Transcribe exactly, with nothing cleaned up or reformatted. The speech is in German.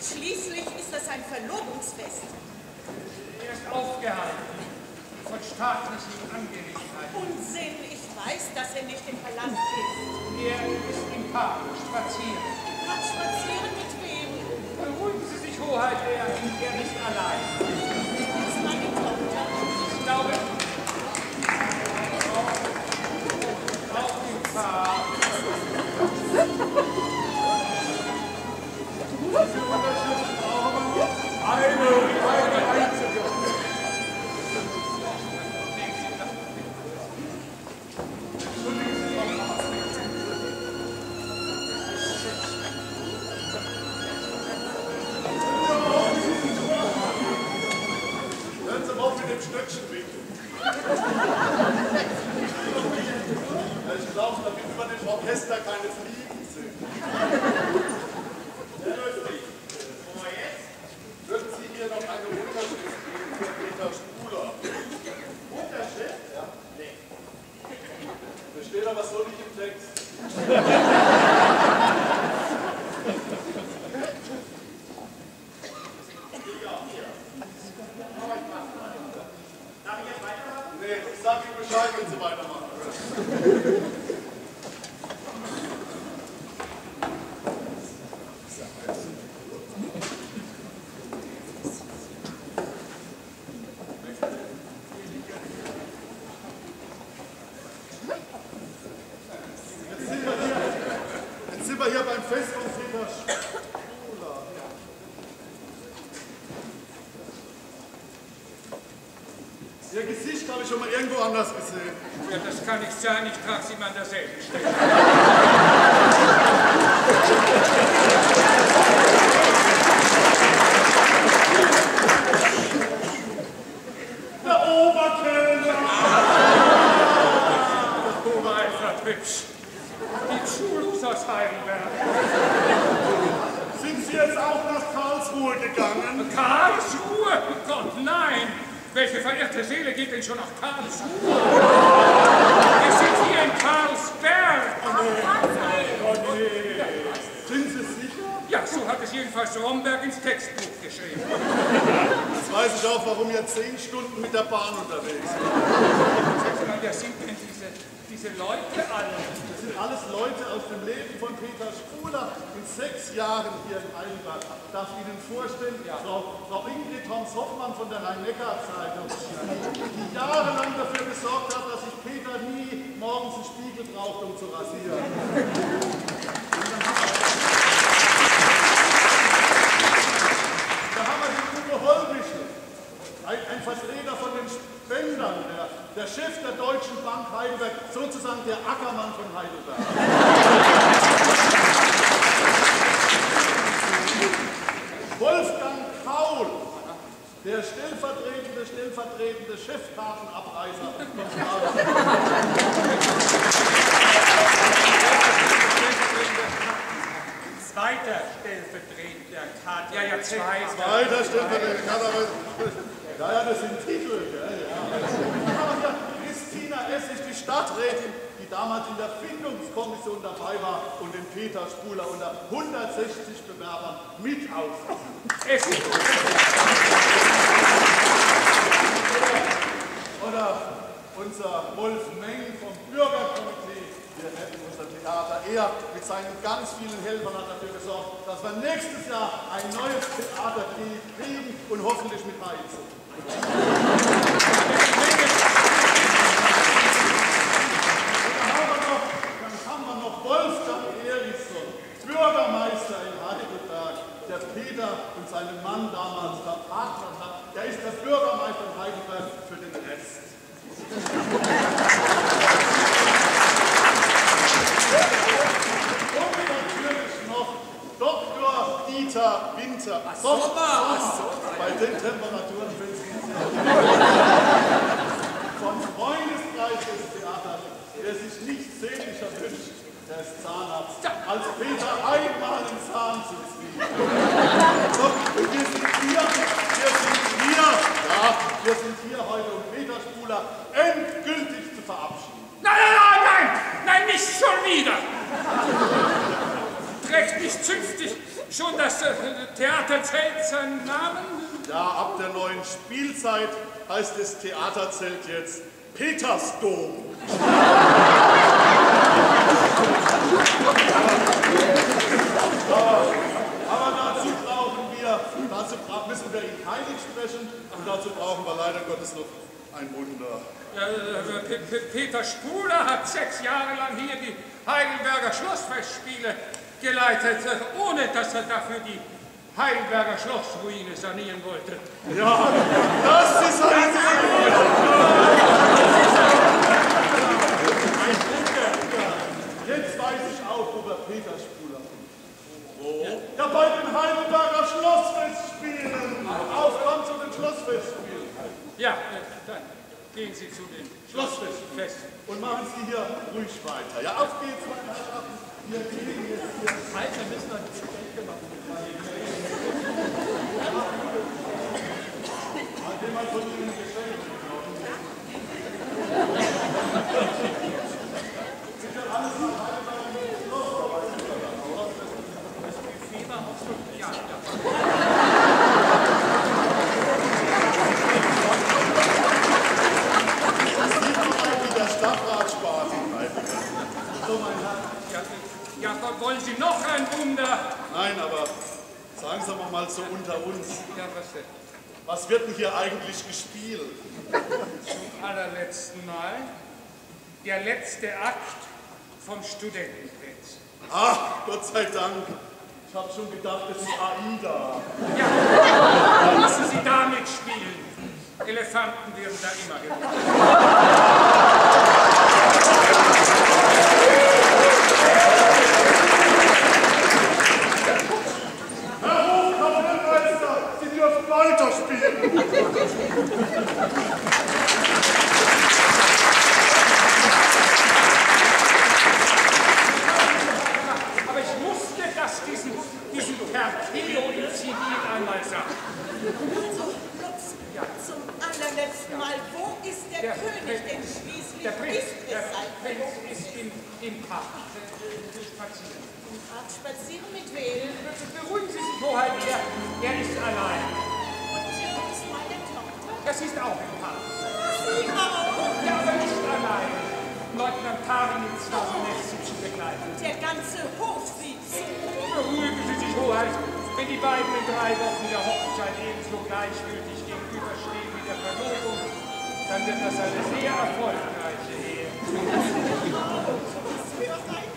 Schließlich ist das ein Verlobungsfest. Er ist aufgehalten von staatlichen Angelegenheiten. Unsinn, ich weiß, dass er nicht im Palast ist. Er ist im Park spazieren. Park spazieren mit wem? Beruhigen Sie sich, Hoheit, er, er ist allein. Ist meine Tochter? Ich glaube, auf dem Park. Diese Unterschrift brauchen wir noch. Eine, eine einzige. Hören Sie mal auf mit dem Stöckchen winken. Ich glaube, damit über dem Orchester keine Fliegen sind. Herr Löffling, würden Sie hier noch eine Unterschrift geben für Peter Spuler? Unterschrift? Ja. Nee. Da steht aber so nicht im Text. Nee, ich sag Ihnen Bescheid, wenn Sie weitermachen. Jetzt sind wir hier beim Fest von Peter Spuler. Ihr Gesicht habe ich schon mal irgendwo anders gesehen. Ja, das kann nicht sein, ich trage sie immer an derselben Stelle. Der Oberkellner! Der Obereifert hübsch. Die Schulus aus Heidelberg. Sind Sie jetzt auch nach Karlsruhe gegangen? Karlsruhe? Gott, nein! Welche verirrte Seele geht denn schon nach Karlsruhe? Wir sind hier in Karlsberg. Oh nee. Oh nee. Sind Sie sicher? Ja, so hat es jedenfalls Romberg ins Textbuch geschrieben. Jetzt weiß ich auch, warum ihr zehn Stunden mit der Bahn unterwegs seid. Sag mal, wer sind denn diese, diese Leute alle? Das sind alles Leute aus dem Leben von Peter Spuler in sechs Jahren hier in Heidelberg. Ich darf Ihnen vorstellen, ja. Frau, Frau Ingrid Homs-Hoffmann von der Rhein-Neckar-Zeitung, die jahrelang dafür gesorgt hat, dass sich Peter nie morgens einen Spiegel braucht, um zu rasieren. Da haben wir den Uwe Hollbichel, ein, ein Vertreter von den Spendern, der, der Chef der Deutschen Bank Heidelberg, sozusagen der Ackermann von Heidelberg. Wolfgang Kaul, der stellvertretende, stellvertretende Chefkartenabreißer von Zweiter stellvertretender Karte. Ja, ja, zwei. Zweiter stellvertretender Karte. Ja, ja, das sind Titel. Ja, ja. Ja, Christina Essig, die Stadträtin, die damals in der Findungskommission dabei war und den Peter Spuler unter hundertsechzig Bewerbern mit ausgesucht. Oder unser Wolf Meng vom Bürgerkomitee. Wir hätten unser Theater. Er mit seinen ganz vielen Helfern hat dafür gesorgt, dass wir nächstes Jahr ein neues Theater kriegen und hoffentlich mit Heizung. Dann haben wir noch, dann haben wir noch Wolfgang Erichsson, Bürgermeister in Heidelberg, der Peter und seinen Mann damals verpartnert hat. Der ist der Bürgermeister in Heidelberg für den Rest. Und natürlich noch Doktor Dieter Winter. Ach, Sommer! Bei den Temperaturen finden Sie vom Freundeskreis des Theaters, der sich nichts sehnlicher wünscht, der ist Zahnarzt, als Peter einmal den Zahn zu ziehen. So, und wir sind hier, wir sind hier, ja, wir sind hier heute, um Peter Spuler endgültig zu verabschieden. Nein, nein, nein, nein! Nein, nicht schon wieder! Trägt mich zünftig schon das äh, Theaterzelt seinen Namen? Ja, ab der neuen Spielzeit heißt das Theaterzelt jetzt Petersdom. aber, aber dazu brauchen wir, dazu müssen wir ihn heilig sprechen und dazu brauchen wir leider Gottes noch ein Wunder. Äh, Peter Spuler hat sechs Jahre lang hier die Heidelberger Schlossfestspiele geleitet, ohne dass er dafür die Heidelberger Schlossruine sanieren wollte. Ja, das ist ein Jetzt weiß ich auch, wo wir Peter Spuler finden. Wo? Ja, bei den Heidelberger Schlossfestspielen. Aufwand zu den Schlossfestspielen. Ja, dann gehen Sie zu den Schlossfest. Und machen Sie hier ruhig weiter. Ja, auf geht's, meine Herrschaften. Wir kriegen jetzt hier. Alter, wir müssen noch ein bisschen Geld gemacht. Hat jemand von Ihnen Geschenk? Sind ja alles nach Heidelberger Schloss. Das Buffet war auch schon. Ja, ja. Der Stadtrat spart in Heidelberg. So, mein Herr. Ja, ja, wollen Sie noch ein Wunder? Nein, aber sagen Sie doch mal so unter uns. Ja, was denn? Was wird denn hier eigentlich gespielt? Zum allerletzten Mal der letzte Akt vom Studentenprinz. Ach, Gott sei Dank. Ich habe schon gedacht, das ist Aida. Ja, dann müssen Sie da mitspielen. Elefanten werden da immer genommen. Herr Hofkapellmeister, Sie dürfen weiterspielen. Aber ich musste das diesen, diesen Terteo in Zivil einmal sagen. Also, Lutz, zum allerletzten Mal, wo ist der, Der König? Prinz- Denn schließlich Der Prinz, ist der es sein Prinz Verlobungsfest. ist im, im Park. äh, Spazieren. Art spazieren mit wem? Beruhigen Sie sich, Hoheit, er, er ist allein. Und wo ist meine Tochter? Das ist auch im Park. Sie auch? Ja, aber nicht allein. Leutnant Tarnitz war so nett, sie zu begleiten. Der ganze Hof sieht zu. Beruhigen Sie sich, Hoheit. Wenn die beiden in drei Wochen der Hochzeit ebenso gleichgültig gegenüberstehen wie der Verlobung, dann wird das eine sehr erfolgreiche Ehe. Was für ein